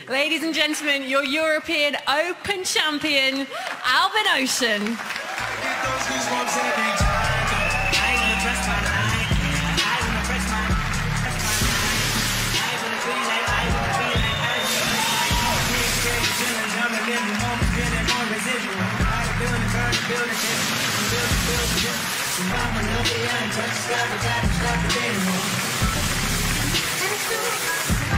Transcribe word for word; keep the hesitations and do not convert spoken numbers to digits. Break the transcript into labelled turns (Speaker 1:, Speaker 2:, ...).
Speaker 1: Ladies and gentlemen, your European Open champion, Albin Ocean.
Speaker 2: Touch,